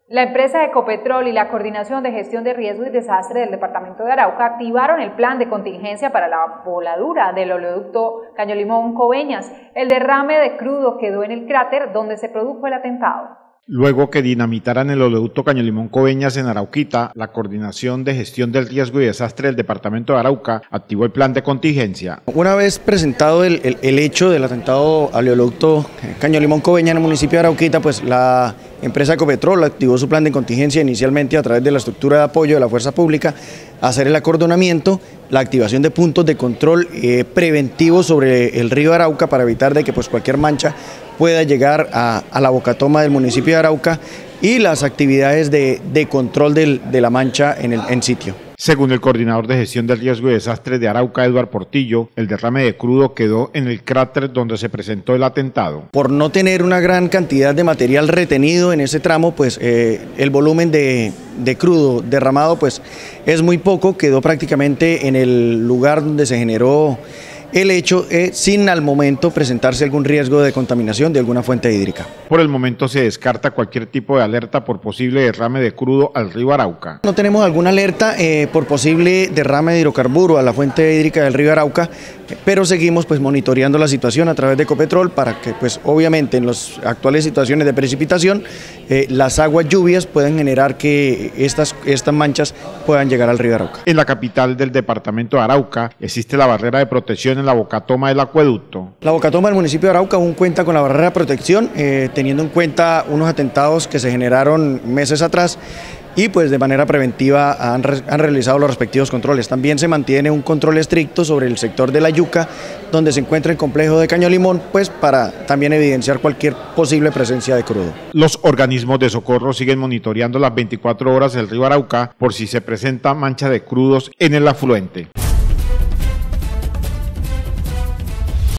La empresa Ecopetrol y la Coordinación de Gestión de Riesgo y Desastre del Departamento de Arauca activaron el plan de contingencia para la voladura del oleoducto Caño Limón-Coveñas. El derrame de crudo quedó en el cráter donde se produjo el atentado. Luego que dinamitaran el oleoducto Caño Limón-Coveñas en Arauquita, la Coordinación de Gestión del Riesgo y Desastre del Departamento de Arauca activó el plan de contingencia. Una vez presentado el hecho del atentado al oleoducto Caño Limón-Coveñas en el municipio de Arauquita, pues la empresa Ecopetrol activó su plan de contingencia inicialmente a través de la estructura de apoyo de la fuerza pública, hacer el acordonamiento, la activación de puntos de control preventivos sobre el río Arauca para evitar de que pues cualquier mancha pueda llegar a la bocatoma del municipio de Arauca y las actividades de control de la mancha en sitio. Según el coordinador de gestión del riesgo y desastre de Arauca, Eduardo Portillo, el derrame de crudo quedó en el cráter donde se presentó el atentado. Por no tener una gran cantidad de material retenido en ese tramo, pues el volumen de crudo derramado pues es muy poco, quedó prácticamente en el lugar donde se generó el hecho sin al momento presentarse algún riesgo de contaminación de alguna fuente hídrica. Por el momento se descarta cualquier tipo de alerta por posible derrame de crudo al río Arauca. No tenemos alguna alerta por posible derrame de hidrocarburo a la fuente hídrica del río Arauca, pero seguimos pues monitoreando la situación a través de Ecopetrol para que pues obviamente en las actuales situaciones de precipitación las aguas lluvias puedan generar que estas manchas puedan llegar al río Arauca. En la capital del departamento de Arauca existe la barrera de protección en la bocatoma del acueducto. La bocatoma del municipio de Arauca aún cuenta con la barrera de protección, teniendo en cuenta unos atentados que se generaron meses atrás y pues de manera preventiva han realizado los respectivos controles. También se mantiene un control estricto sobre el sector de la yuca, donde se encuentra el complejo de Caño Limón, pues para también evidenciar cualquier posible presencia de crudo. Los organismos de socorro siguen monitoreando las 24 horas el río Arauca por si se presenta mancha de crudos en el afluente.